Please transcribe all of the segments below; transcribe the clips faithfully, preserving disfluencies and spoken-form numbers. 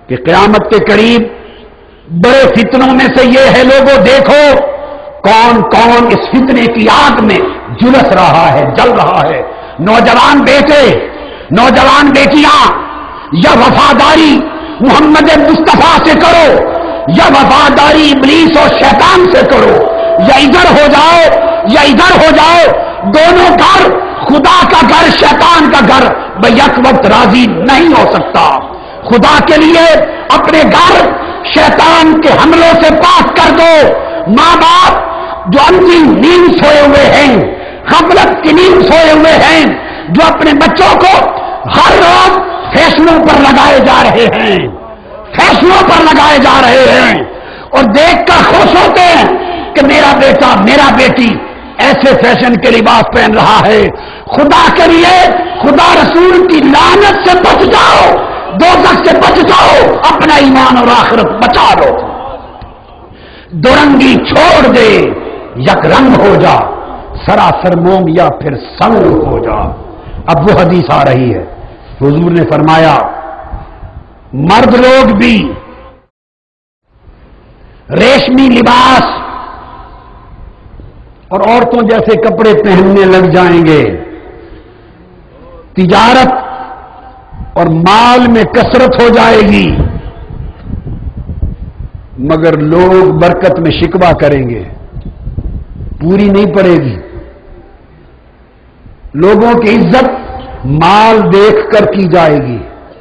کہ قیامت کے قریب بڑے فتنوں میں سے یہ ہے، لوگوں دیکھو کون کون اس فتنے کی آگ میں جلس رہا ہے، جل رہا ہے۔ نوجوان بیٹے، نوجوان بیٹیاں، یا وفاداری محمد مصطفیٰ سے کرو یا وفاداری ابلیس اور شیطان سے کرو، یا ادھر ہو جاؤ یا ادھر ہو جاؤ، دونوں گھر، خدا کا گھر شیطان کا گھر، بیک وقت راضی نہیں ہو سکتا۔ خدا کے لیے اپنے گھر شیطان کے حملوں سے پاک کر دو۔ ماں باپ جو اندھی نیند سوئے ہوئے ہیں، غفلت کی نیند سوئے ہوئے ہیں، جو اپنے بچوں کو ہر روز فیشنوں پر لگائے جا رہے ہیں، فیشنوں پر لگائے جا رہے ہیں اور دیکھ کر خوش ہوتے ہیں کہ میرا بیٹا میرا بیٹی ایسے فیشن کے لباس پہن رہا ہے، خدا کے لیے خدا رسول کی لعنت سے بچ جاؤ، دوزخ سے بچ جاؤ، اپنا ایمان اور آخرت بچا لو۔ دورنگی چھوڑ دے، یک رنگ ہو جا، سراسر موم یا پھر سنگ ہو جا۔ اب وہ حدیث آ رہی ہے، حضور نے فرمایا مرد لوگ بھی ریشمی لباس اور عورتوں جیسے کپڑے پہننے لگ جائیں گے، تجارت اور مال میں کثرت ہو جائے گی، مگر لوگ برکت میں شکوہ کریں گے، پوری نہیں پڑے گی۔ لوگوں کی عزت مال دیکھ کر کی جائے گی،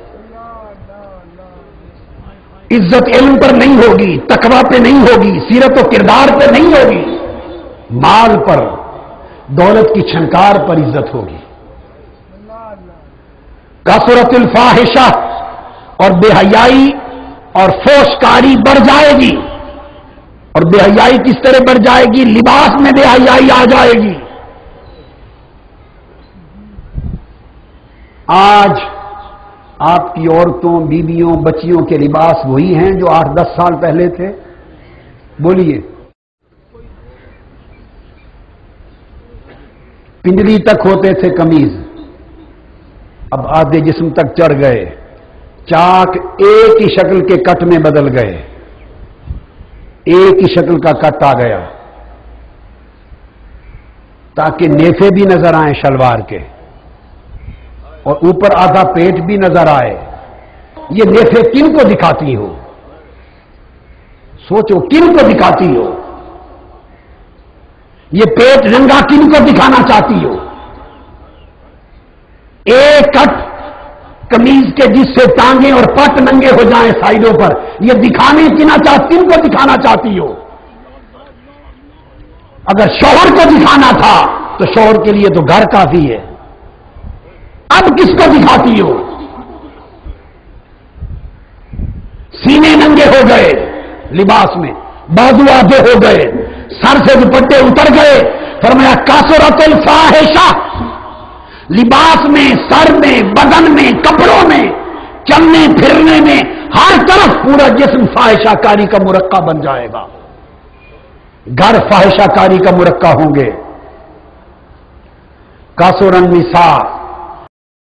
عزت علم پر نہیں ہوگی، تقوی پہ نہیں ہوگی، سیرت و کردار پہ نہیں ہوگی، مال پر، دولت کی چھنکار پر عزت ہوگی۔ کثرت الفاحشہ، اور بے حیائی اور فحش کاری بڑھ جائے گی۔ اور بے حیائی کس طرح بڑھ جائے گی؟ لباس میں بے حیائی آ جائے گی۔ آج آپ کی عورتوں، بیویوں، بچیوں کے لباس وہی ہیں جو آٹھ دس سال پہلے تھے؟ بولیے۔ پنجری تک ہوتے تھے قمیض، اب آدھے جسم تک چڑھ گئے، چاک ایک ہی شکل کے کٹ میں بدل گئے، ایک ہی شکل کا کٹ آ گیا تاکہ نیفے بھی نظر آئیں شلوار کے اور اوپر آدھا پیٹ بھی نظر آئے۔ یہ نیفے کن کو دکھاتی ہو؟ سوچو کن کو دکھاتی ہو؟ یہ پیٹ ننگا کن کو دکھانا چاہتی ہو؟ ایک کٹ قمیض کے جس سے ٹانگیں اور پٹ ننگے ہو جائیں سائڈوں پر، یہ دکھانے کنا چاہتی کن کو دکھانا چاہتی ہو؟ اگر شوہر کو دکھانا تھا تو شوہر کے لیے تو گھر کافی ہے، اب کس کو دکھاتی ہو؟ سینے ننگے ہو گئے لباس میں، بازو آدھے ہو گئے، سر سے دوپٹے اتر گئے۔ فرمایا کثرت الفاحشہ، لباس میں، سر میں، بدن میں، کپڑوں میں، چلنے پھرنے میں، ہر طرف پورا جسم فاحشہ کاری کا مرقع بن جائے گا، گھر فاحشہ کاری کا مرقع ہوں گے۔ کثر النساء